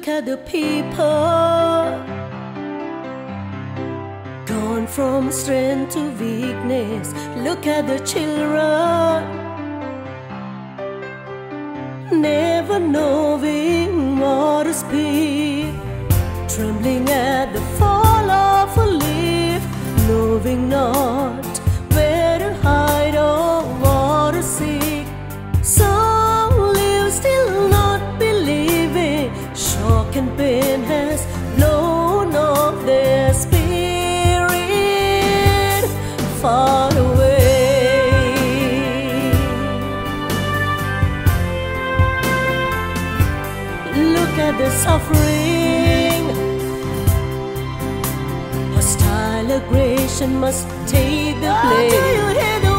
Look at the people, gone from strength to weakness. Look at the children, never knowing what to speak, trembling at the fall of a leaf, knowing not where to hide or what to seek. Some live still not believing, shock and pain has blown off their spirit far away. Look at the suffering, hostile aggression must take the blame. Do you hear the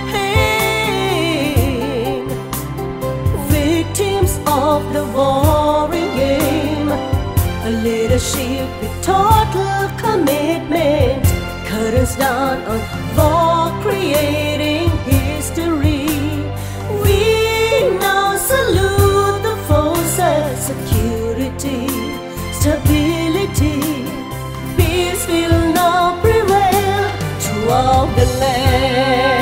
whipping? Victims of the warring game, a leadership with total commitment, curtains down on war, creating history. We now salute the forces, security, stability. Peace will now prevail throughout the land.